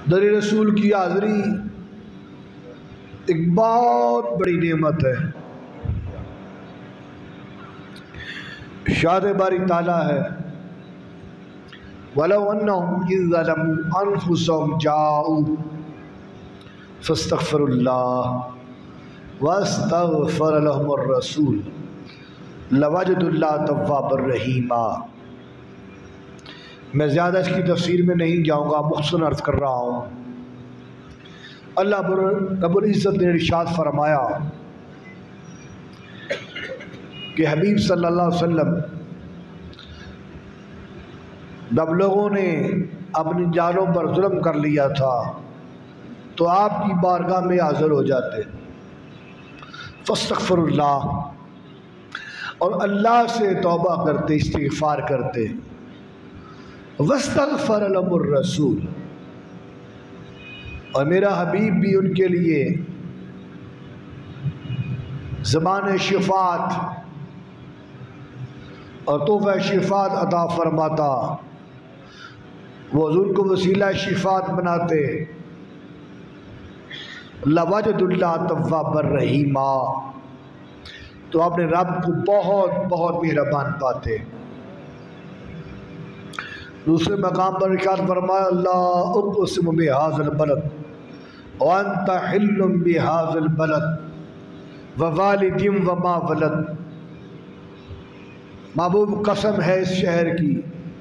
दर रसूल की हाज़री एक बहुत बड़ी नेमत है। शाद बारी ताला है, वलो अन्नहुम इज़ ज़लमू अनफुसहुम जाऊ फस्तग़फिरुल्लाह वस्तग़फ़र लहुमुर रसूल लवजदुल्लाह तव्वाबर रहीमा। मैं ज़्यादा इसकी तफसीर में नहीं जाऊँगा, मुख्तसर अर्ज़ कर रहा हूँ। अल्लाह रब्बुल इज़्ज़त ने इरशाद फरमाया कि हबीब सल्लल्लाहु अलैहि वसल्लम जब लोगों ने अपनी जानों पर जुल्म कर लिया था तो आपकी बारगाह में हाज़िर हो जाते, फस्तग़फिरुल्लाह, और अल्लाह से तौबा करते, इस्तिग़फ़ार करते, वस्तग़फ़र लहुमुर रसूल, और मेरा हबीब भी उनके लिए ज़बान शिफ़ात और तोहफ़ा शिफ़ात अता फरमाता, वो हुज़ूर को वसीला शिफ़ात बनाते। लवजदुल्लाह तव्वाबर रहीमा, तो अपने रब को बहुत बहुत मेहरबान पाते। दूसरे मकाम पर इरशाद फरमाया, अल्लाह उक़सिमु बिहाज़िल बलद व अंत हिल्लुम बिहाज़िल बलद व वालिदिम व मा वलद। महबूब कसम है इस शहर की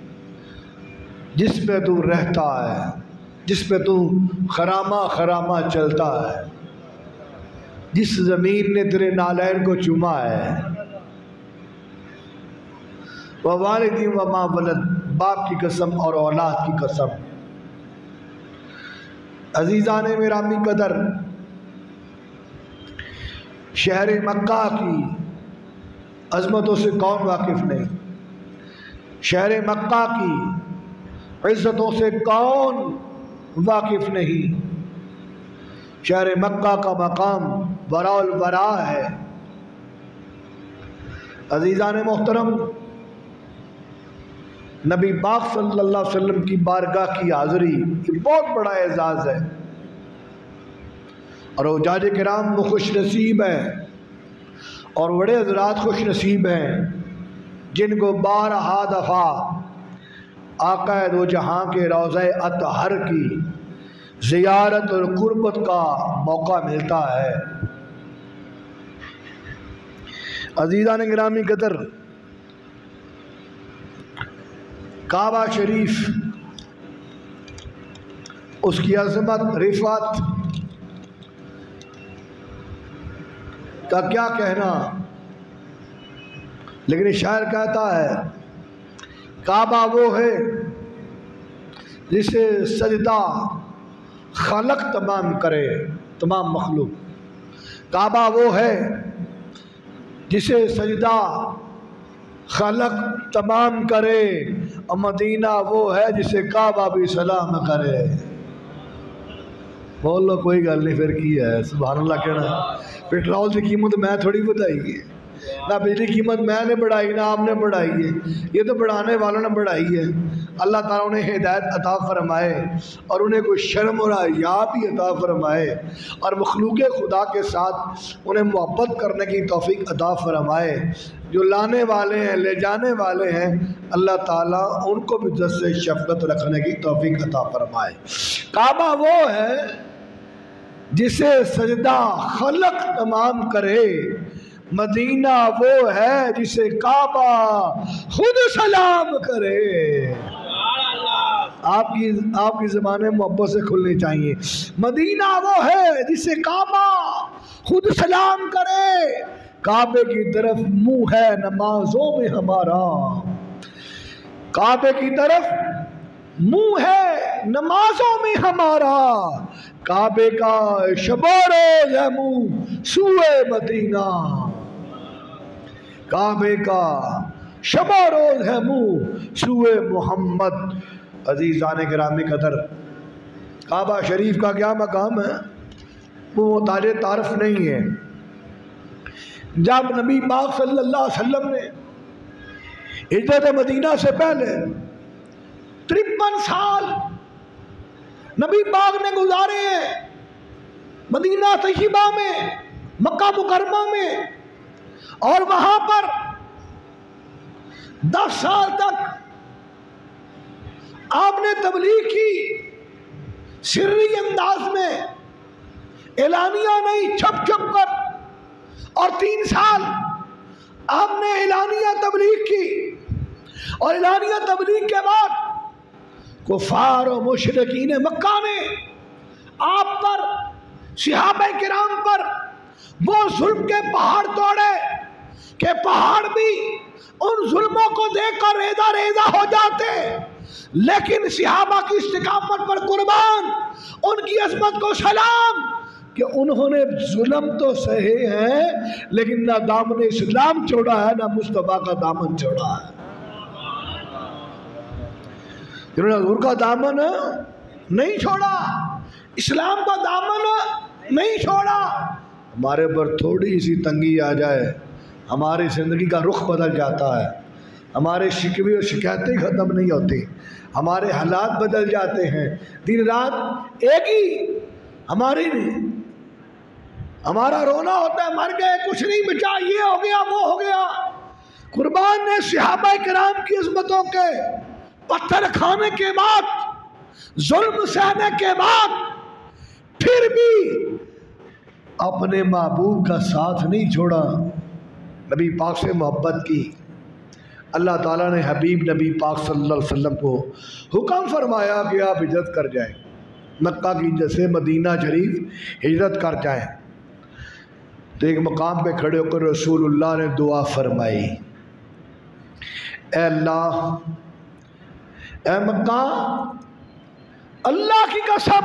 जिसमें तू रहता है, जिसमें तू खरामा खरामा चलता है, जिस ज़मीन ने तेरे नालैन को चूमा है। व वालिदिम व मा वलद, बाप की कसम और औलाद की कसम। अजीज़ान मेरामी कदर, शहर मक्का की अज़मतों से कौन वाकिफ़ नहीं, शहर मक्का की इज़्ज़तों से कौन वाकिफ़ नहीं। शहर मक्का का मकाम बराउल बरा है। अजीज़ान मोहतरम, नबी पाक सल्लल्लाहु अलैहि वसल्लम की बारगाह की हाज़िरी ये बहुत बड़ा एजाज़ है, और हुज्जाज किराम वो खुश नसीब हैं और बड़े हज़रात खुश नसीब हैं जिनको 12 दफ़ा आक़ा दो जहाँ के रोज़े अतहर की ज़ियारत और कुर्बत का मौका मिलता है। अज़ीज़ान गिरामी कदर, काबा शरीफ, उसकी अज़मत रिफ़ात का क्या कहना, लेकिन शायर कहता है काबा वो है जिसे सजदा खलक तमाम करे, तमाम मखलूक। काबा वो है जिसे सजदा खलक तमाम करे, और मदीना वो है जिसे काबा भी सलाम करे। बोल लो कोई गल नहीं, फिर की है सुभान अल्लाह कहना। पेट्रोल की कीमत मैं थोड़ी बढ़ाई है, ना बिजली की कीमत मैंने बढ़ाई ना आपने बढ़ाई है, ये तो बढ़ाने वालों ने बढ़ाई है। अल्लाह ताला उन्हें हिदायत अता फरमाए और उन्हें कोई शर्म और हया भी अता फरमाए, और मखलूक़ खुदा के साथ उन्हें मोहब्बत करने की तौफीक अता फरमाए। जो लाने वाले हैं, ले जाने वाले हैं, अल्लाह ताला उनको भी इज़्ज़त से शफ़क़त रखने की तौफीक अता फरमाए। काबा वो है जिसे सजदा खलक तमाम करे, मदीना वो है जिसे काबा खुद सलाम करे। आपकी ज़बानें मोहब्बत से खुलनी चाहिए। मदीना वो है जिसे काबा खुद सलाम करे, काबे की तरफ मुंह है नमाजों में हमारा, काबे की तरफ मुंह है नमाजों में हमारा, काबे का शबोरोज़ है मुंह सूए मदीना, काबे का शबोरोज़ है मुंह सूए मोहम्मद। अज़ीज़ान गिरामी कदर, काबा शरीफ का क्या मकाम है वो ताजे तारफ़ नहीं है। जब नबी पाक सल्लल्लाहु अलैहि वसल्लम ने हिजरत मदीना से पहले 53 साल नबी पाक ने गुजारे हैं मदीना तैयबा में, मक्का मुकर्रमा में, और वहां पर 10 साल तक आपने तबलीग की सिर्री अंदाज में, एलानिया नहीं, छप छप कर। और 3 साल आपने एलानिया तबलीग की, और एलानिया तबलीग के बाद कुफार और मुशरिकीन मक्का ने आप पर, सहाबा किराम पर वो जुल्म के पहाड़ तोड़े कि पहाड़ भी उन जुल्मों को देखकर रेजा रेजा हो जाते। लेकिन सहाबा की इस्तिकामत पर कुर्बान, उनकी अज़मत को सलाम कि उन्होंने जुल्म तो सहे हैं लेकिन ना दामन इस्लाम छोड़ा है, ना मुस्तफा का दामन छोड़ा है। जिन्होंने हुजूर का दामन नहीं छोड़ा, इस्लाम का दामन नहीं छोड़ा। हमारे पर थोड़ी सी तंगी आ जाए, हमारी ज़िंदगी का रुख बदल जाता है, हमारे शिकवे और शिकायतें ख़त्म नहीं होती, हमारे हालात बदल जाते हैं। दिन रात एक ही हमारा रोना होता है, मर गए, कुछ नहीं बचा, ये हो गया, वो हो गया। कुर्बान ने सहाबा किराम की अज़मतों के पत्थर खाने के बाद, जुल्म सहने के बाद, फिर भी अपने महबूब का साथ नहीं छोड़ा, नबी पाक से मोहब्बत की। अल्लाह ताला ने हबीब नबी पाक सल्लल्लाहु अलैहि वसल्लम को हुक्म फरमाया कि आप हिजरत कर जाएं, मक्का की जैसे मदीना शरीफ हिजरत कर जाएं। तो एक मकाम पे खड़े होकर रसूलुल्लाह ने दुआ फरमाई, ऐ अल्लाह, ऐ मक्का, अल्लाह की कसम,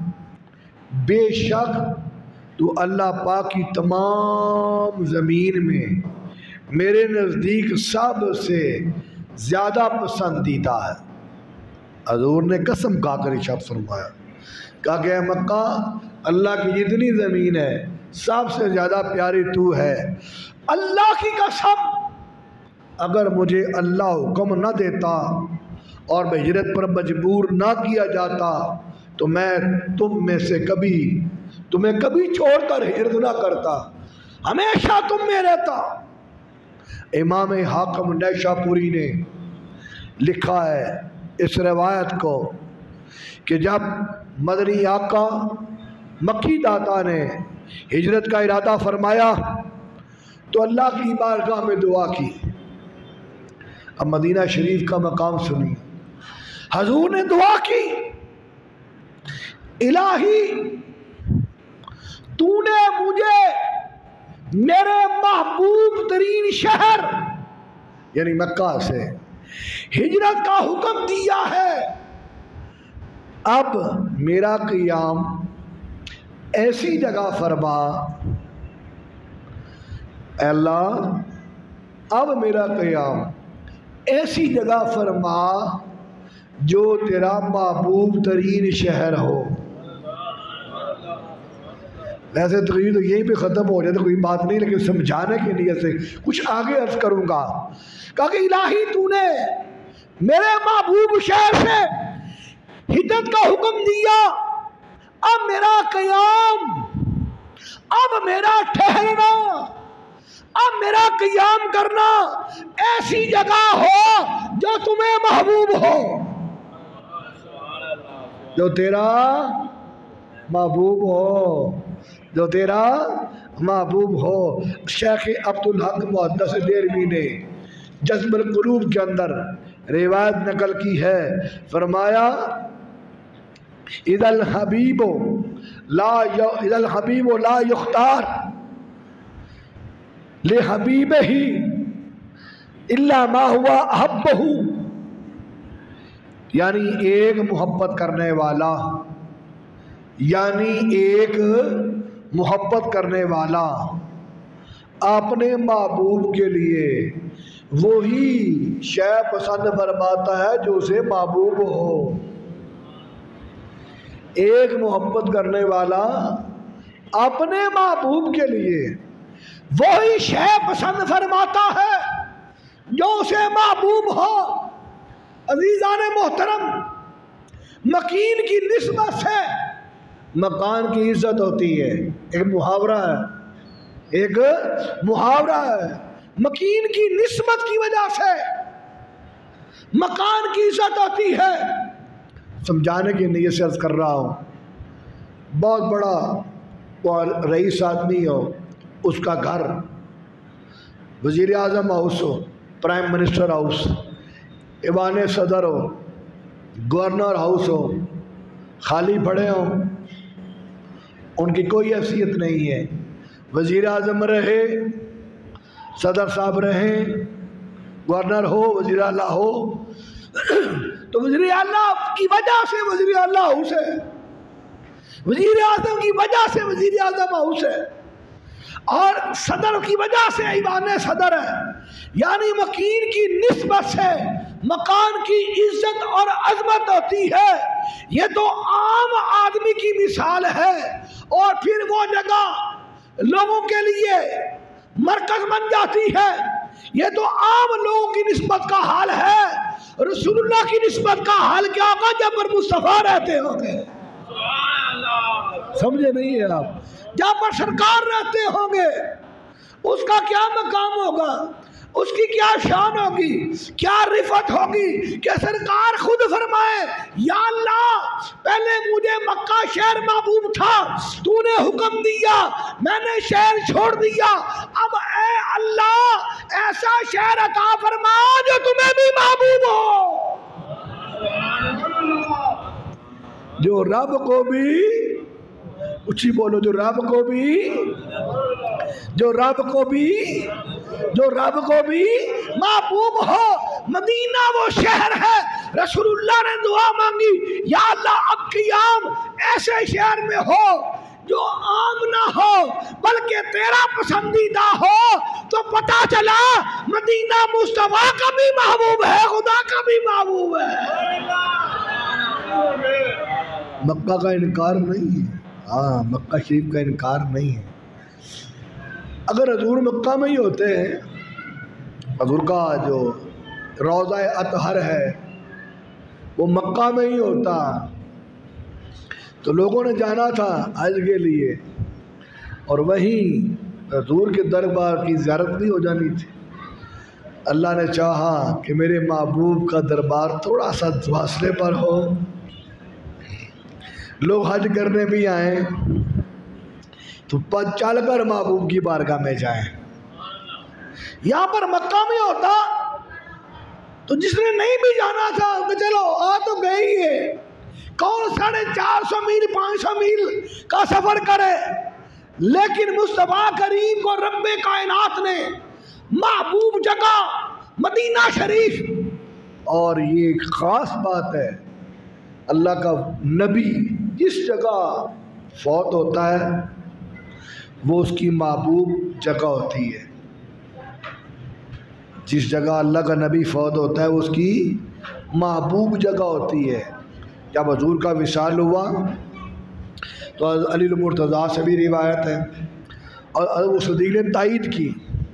बेशक तू अल्लाह पाक की तमाम ज़मीन में मेरे नज़दीक सबसे ज़्यादा पसंदीदा है। हज़ूर ने कसम खाकर इरशाद फरमाया, कहा कि मक्का, अल्लाह की जितनी ज़मीन है सबसे ज़्यादा प्यारी तू है। अल्लाह की कसम, अगर मुझे अल्लाह हुक्म न देता और मैं हिजरत पर मजबूर ना किया जाता तो मैं तुम्हें कभी छोड़कर हिजरत ना करता, हमेशा तुम में रहता। इमाम हाकिम नैशापुरी ने लिखा है इस रवायत को कि जब मदनी आका मक्की दाता ने हिजरत का इरादा फरमाया तो अल्लाह की बारगाह में दुआ की। अब मदीना शरीफ का मकाम सुनिए, हजूर ने दुआ की, इलाही तूने मुझे मेरे महबूब तरीन शहर यानी मक्का से हिजरत का हुक्म दिया है, अब मेरा क़ियाम ऐसी जगह फरमा, अल्लाह अब मेरा क़ियाम ऐसी जगह फरमा जो तेरा महबूब तरीन शहर हो। वैसे तकरीर तो यहीं पे ख़त्म हो जाए तो कोई बात नहीं, लेकिन समझाने के लिए से कुछ आगे अर्ज करूँगा। कहा कि इलाही तूने मेरे महबूब शहर से हिजरत का हुक्म दिया, अब मेरा क़याम, अब मेरा ठहरना, अब मेरा क़याम करना ऐसी जगह हो जो तुम्हें महबूब हो, जो तेरा महबूब हो, जो तेरा महबूब हो। शेख अब्दुल हक मुहद्दिस देरवी ने जज्बुल कुलूब के अंदर रिवायत नकल की है, फरमाया इदल हबीबो ला युख्तार ले हबीब ही इल्ला मा हुआ अहब्बहू, यानी एक मोहब्बत करने वाला, यानी एक मोहब्बत करने वाला अपने महबूब के लिए वही शय पसंद फरमाता है जो उसे महबूब हो। एक मोहब्बत करने वाला अपने महबूब के लिए वही शय पसंद फरमाता है जो उसे महबूब हो। अजीज़ान मोहतरम, मकीन की निस्बत से मकान की इज्जत होती है। एक मुहावरा है, एक मुहावरा है, मकीन की निस्बत की वजह से मकान की इज्जत होती है। समझाने की नीयत से अर्ज कर रहा हूं, बहुत बड़ा रईस आदमी हो, उसका घर वजीर आजम हाउस हो, प्राइम मिनिस्टर हाउस, ईवान सदर हो, गवर्नर हाउस हो, खाली पड़े हो, उनकी कोई हैसियत नहीं है। वजीर आजम रहे, सदर साहब रहे, गवर्नर हो, वजीर आला हो, तो वजीर आला की वजह से वजीर आला हाउस है, वजीर आजम की वजह से वजीर आजम हाउस है, और सदर की वजह से ईवान सदर है। यानी मकीन की निस्बत से मकान की इज्जत और अजमत होती है। ये तो आम आदमी की मिसाल है, और फिर वो जगह लोगों के लिए मरकज बन जाती है। ये तो आम लोगों की निस्बत का हाल है। रसूलुल्लाह की निस्बत का हाल क्या होगा जब पर मुस्तफा रहते होंगे? समझे नहीं है आप? जहां पर सरकार रहते होंगे उसका क्या मकाम होगा, उसकी क्या शान होगी, क्या रिफत होगी कि सरकार खुद फरमाए, या अल्लाह पहले मुझे मक्का शहर महबूब था, तूने हुक्म दिया, मैंने शहर छोड़ दिया, अब ए अल्लाह ऐसा शहर अता फरमा जो तुम्हें भी महबूब हो, जो रब को भी, ऊंची बोलो, जो रब को भी महबूब हो। मदीना वो शहर है, रसूलुल्लाह ने दुआ मांगी, या अल्लाह अब क़याम ऐसे शहर में हो जो आम ना हो बल्कि तेरा पसंदीदा हो। तो पता चला मदीना मुस्तफा का भी महबूब है, खुदा का भी महबूब है। मक्का का इनकार नहीं है, हाँ मक्का शरीफ का इनकार नहीं है। अगर हजूर मक्का में ही होते हैं, हजूर का जो रोज़ा अतहर है वो मक्का में ही होता, तो लोगों ने जाना था हज के लिए, और वहीं हजूर के दरबार की ज़ियारत भी हो जानी थी। अल्लाह ने चाहा कि मेरे महबूब का दरबार थोड़ा सा फासले पर हो, लोग हज करने भी आए तो चल कर महबूब की बारगाह में जाएं। यहाँ पर मक्का में होता तो जिसने नहीं भी जाना था तो चलो आ तो गए ही है, कौन 450 मील 500 मील का सफर करे। लेकिन मुस्तफा करीम को रब्बे कायनात ने महबूब जगह मदीना शरीफ, और ये एक खास बात है, अल्लाह का नबी जिस जगह फौत होता है वो उसकी महबूब जगह होती है। जिस जगह अल्लाह का नबी फौत होता है वो उसकी महबूब जगह होती है। जब हजूर का विसाल हुआ तो अली मुर्तज़ा से भी रिवायत है, और उस सदीक ने तायीद की,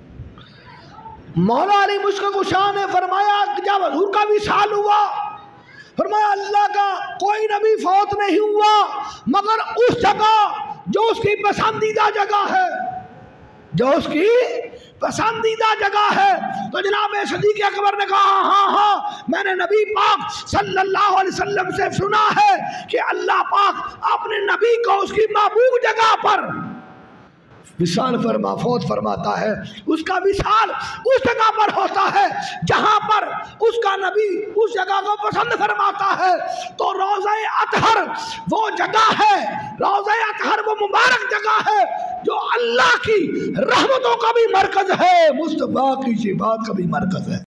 मौला अली मुश्किल कुशा ने फरमाया जब हजूर का विसाल हुआ, फरमाया अल्लाह का कोई नबी फौत नहीं हुआ मगर उस जगह जो उसकी पसंदीदा जगह है, जो उसकी पसंदीदा जगह है। तो जनाब सदीक़ अकबर ने कहा, हाँ हाँ मैंने नबी पाक सल्लल्लाहु अलैहि वसल्लम से सुना है कि अल्लाह पाक अपने नबी को उसकी महबूब जगह पर विसाल फरमा फौत फरमाता है। उसका विसाल उस जगह पर होता है जहां पर उसका नबी उस जगह को पसंद फरमाता है। तो रोज़ा अतहर वो जगह है, रोज़ा अतहर वो मुबारक जगह है जो अल्लाह की रहमतों का भी मरकज है, मुस्तफा की सिफात का भी मरकज है।